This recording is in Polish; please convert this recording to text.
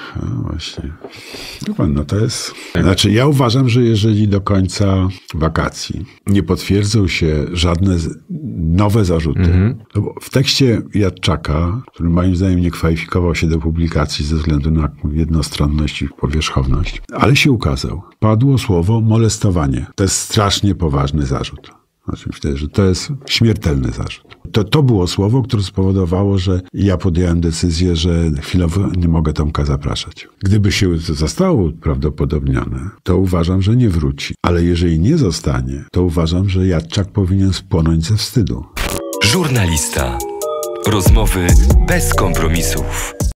No właśnie. No to jest... Znaczy, ja uważam, że jeżeli do końca wakacji nie potwierdzą się żadne nowe zarzuty, no bo w tekście Jadczaka, który moim zdaniem nie kwalifikował się do publikacji ze względu na jednostronność i powierzchowność, ale się ukazał, padło słowo molestowanie. To jest strasznie poważny zarzut. Znaczy, myślę, że to jest śmiertelny zarzut. To było słowo, które spowodowało, że ja podjąłem decyzję, że chwilowo nie mogę Tomka zapraszać. Gdyby się zostało uprawdopodobnione, to uważam, że nie wróci. Ale jeżeli nie zostanie, to uważam, że Jadczak powinien spłonąć ze wstydu. Żurnalista. Rozmowy bez kompromisów.